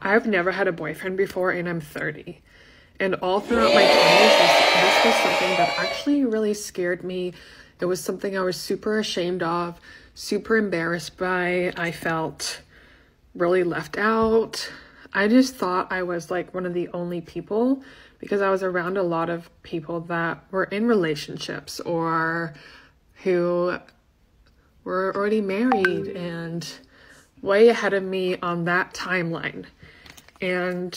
I've never had a boyfriend before, and I'm 30. And all throughout my 20s, this was something that actually really scared me. It was something I was super ashamed of, super embarrassed by. I felt really left out. I just thought I was like one of the only people because I was around a lot of people that were in relationships or who were already married and way ahead of me on that timeline. And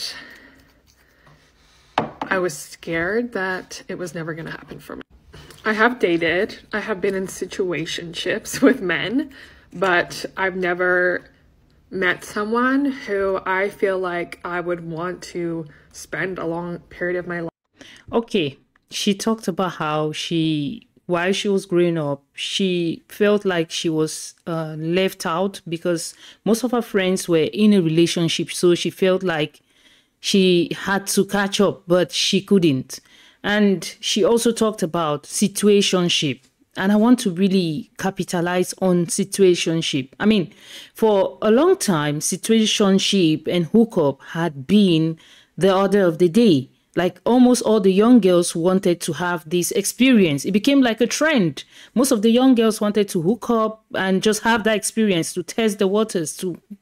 I was scared that it was never going to happen for me. I have dated, I have been in situationships with men, but I've never met someone who I feel like I would want to spend a long period of my life. Okay, she talked about how while she was growing up, she felt like she was left out because most of her friends were in a relationship. So she felt like she had to catch up, but she couldn't. And she also talked about situationship. And I want to really capitalize on situationship. I mean, for a long time, situationship and hookup had been the order of the day. Like almost all the young girls wanted to have this experience. It became like a trend. Most of the young girls wanted to hook up and just have that experience, to test the waters,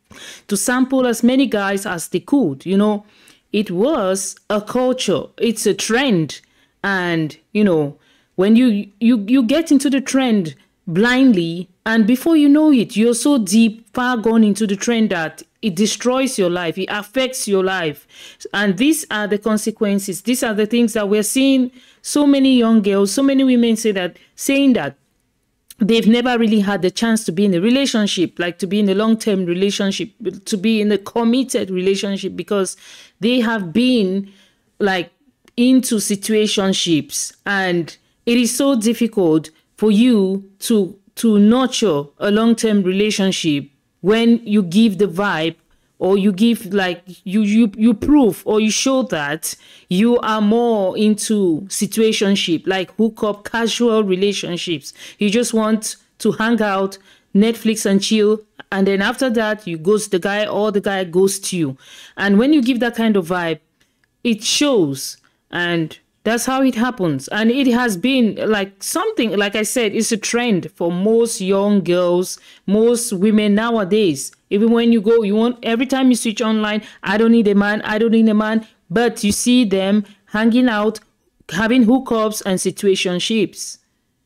to sample as many guys as they could. You know, it was a culture. It's a trend. And, you know, when you get into the trend blindly, and before you know it, you're so deep, far gone into the trend that it destroys your life, it affects your life. And these are the consequences. These are the things that we're seeing so many young girls, so many women saying that they've never really had the chance to be in a relationship, like to be in a long-term relationship, to be in a committed relationship, because they have been like into situationships, and it is so difficult for you to nurture a long-term relationship when you give the vibe, or you give like you prove or you show that you are more into situationship, like hookup, casual relationships. You just want to hang out, Netflix and chill, and then after that you ghost the guy or the guy ghosts you. And when you give that kind of vibe, it shows. And that's how it happens. And it has been like something, like I said, it's a trend for most young girls, most women nowadays. Even when you go, every time you switch online, I don't need a man, I don't need a man. But you see them hanging out, having hookups and situationships.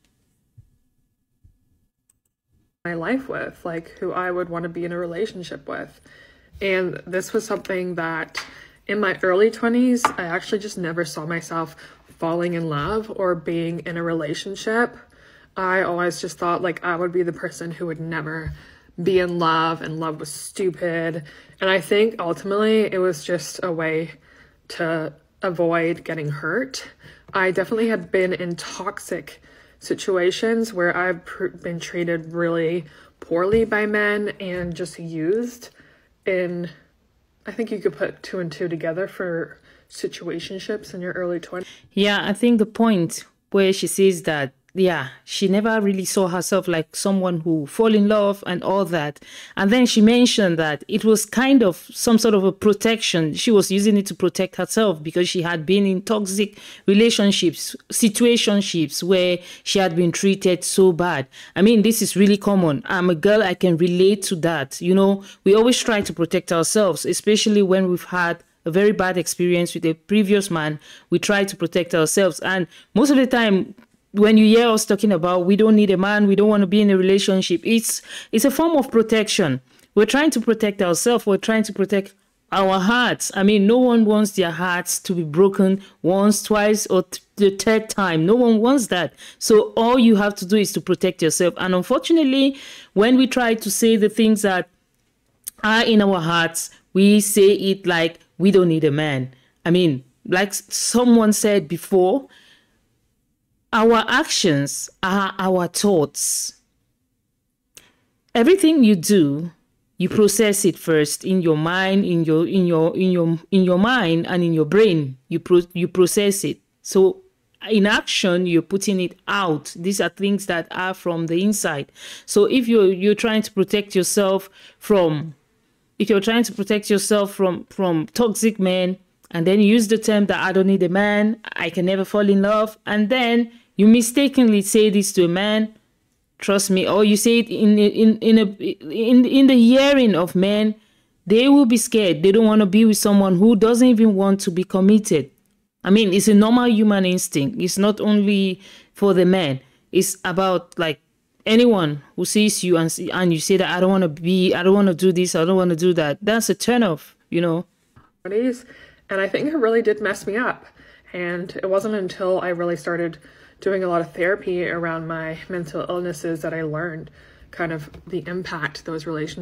My life with, like who I would want to be in a relationship with. And this was something that in my early 20s, I actually just never saw myself falling in love or being in a relationship. I always just thought like I would be the person who would never be in love, and love was stupid. And I think ultimately it was just a way to avoid getting hurt. I definitely had been in toxic situations where I've been treated really poorly by men and just used in, I think you could put two and two together for situationships in your early 20s. Yeah, I think the point where she says that, yeah, she never really saw herself like someone who fall in love and all that. And then she mentioned that it was kind of some sort of a protection. She was using it to protect herself because she had been in toxic relationships, situationships where she had been treated so bad. I mean, this is really common. I'm a girl, I can relate to that. You know, we always try to protect ourselves, especially when we've had a very bad experience with a previous man. We try to protect ourselves. And most of the time, when you hear us talking about we don't need a man, we don't want to be in a relationship, it's a form of protection. We're trying to protect ourselves. We're trying to protect our hearts. I mean, no one wants their hearts to be broken once, twice, or the third time. No one wants that. So all you have to do is to protect yourself. And unfortunately, when we try to say the things that are in our hearts, we say it like we don't need a man. I mean, like someone said before, our actions are our thoughts. Everything you do, you process it first in your mind, in your mind and in your brain. You process it. So in action, you're putting it out. These are things that are from the inside. So if you're trying to protect yourself from if you're trying to protect yourself from toxic men, and then you use the term that I don't need a man, I can never fall in love, and then you mistakenly say this to a man, trust me, or you say it in the hearing of men, they will be scared. They don't want to be with someone who doesn't even want to be committed. I mean, it's a normal human instinct. It's not only for the men. It's about like anyone who sees you and you say that I don't want to do this, I don't want to do that. That's a turnoff, you know. And I think it really did mess me up. And it wasn't until I really started doing a lot of therapy around my mental illnesses that I learned kind of the impact those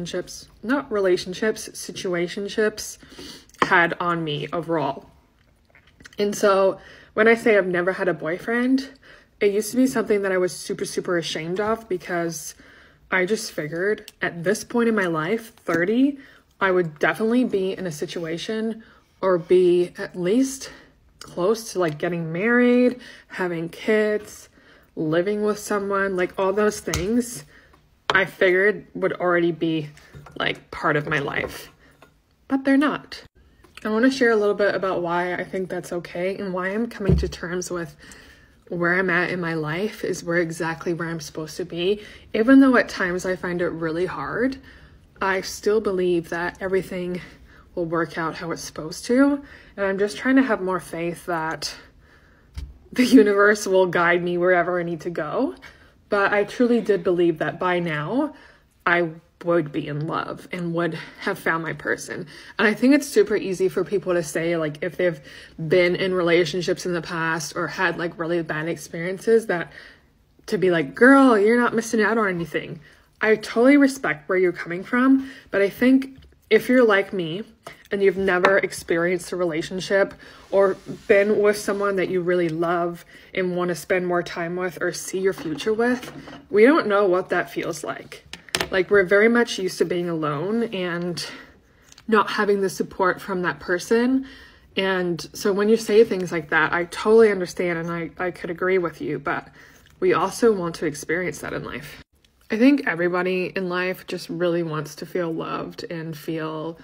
situationships had on me overall. And so when I say I've never had a boyfriend, it used to be something that I was super, super ashamed of, because I just figured at this point in my life, 30, I would definitely be in a situation or be at least close to like getting married, having kids, living with someone, like all those things I figured would already be like part of my life, but they're not. I want to share a little bit about why I think that's okay and why I'm coming to terms with where I'm at in my life is exactly where I'm supposed to be. Even though at times I find it really hard, I still believe that everything will work out how it's supposed to. And I'm just trying to have more faith that the universe will guide me wherever I need to go. But I truly did believe that by now I would be in love and would have found my person. And I think it's super easy for people to say, like, if they've been in relationships in the past or had like really bad experiences, that to be like, girl, you're not missing out on anything. I totally respect where you're coming from, but I think if you're like me and you've never experienced a relationship or been with someone that you really love and want to spend more time with or see your future with, we don't know what that feels like. Like, we're very much used to being alone and not having the support from that person. And so when you say things like that, I totally understand and I could agree with you, but we also want to experience that in life. I think everybody in life just really wants to feel loved and feel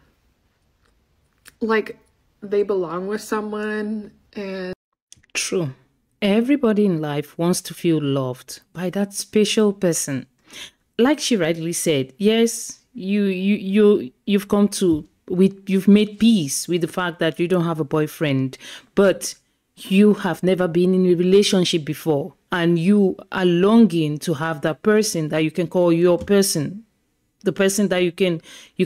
like they belong with someone. And true, everybody in life wants to feel loved by that special person. Like she rightly said, yes, you've come to you've made peace with the fact that you don't have a boyfriend, but you have never been in a relationship before, and you are longing to have that person that you can call your person, the person that you can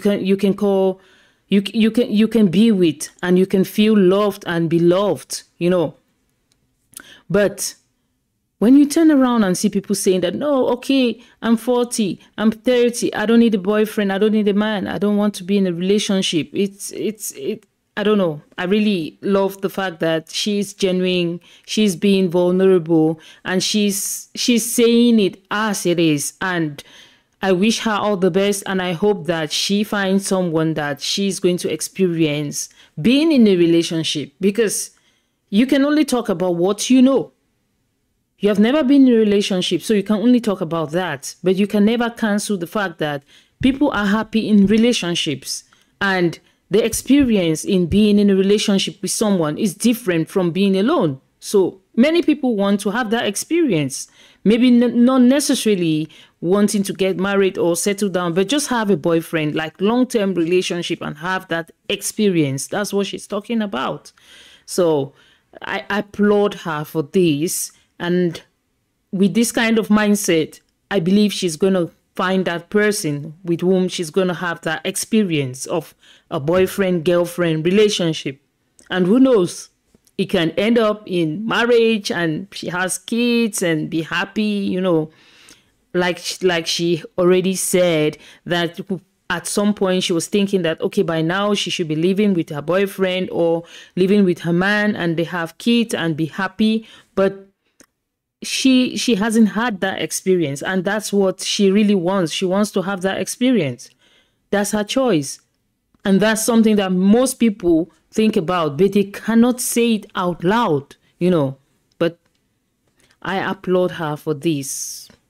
be with, and you can feel loved and beloved, you know. But when you turn around and see people saying that, no, okay, I'm 40, I'm 30, I don't need a boyfriend, I don't need a man, I don't want to be in a relationship. I don't know. I really love the fact that she's genuine, she's being vulnerable, and she's saying it as it is. And I wish her all the best, and I hope that she finds someone that she's going to experience being in a relationship, because you can only talk about what you know. You have never been in a relationship, so you can only talk about that. But you can never cancel the fact that people are happy in relationships, and the experience in being in a relationship with someone is different from being alone. So many people want to have that experience. Maybe not necessarily wanting to get married or settle down, but just have a boyfriend, like long-term relationship, and have that experience. That's what she's talking about. So I applaud her for this. And with this kind of mindset, I believe she's going to find that person with whom she's going to have that experience of a boyfriend-girlfriend relationship. And who knows, it can end up in marriage and she has kids and be happy, you know, like she already said that at some point she was thinking that, okay, by now she should be living with her boyfriend or living with her man and they have kids and be happy. But she hasn't had that experience, and that's what she really wants. She wants to have that experience. That's her choice. And that's something that most people think about, but they cannot say it out loud, you know. But I applaud her for this.